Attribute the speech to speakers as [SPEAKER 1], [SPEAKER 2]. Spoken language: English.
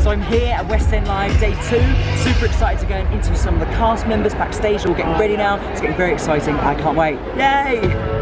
[SPEAKER 1] So I'm here at West End Live, day 2. Super excited to go and interview some of the cast members backstage. We're all getting ready now. It's getting very exciting. I can't wait. Yay!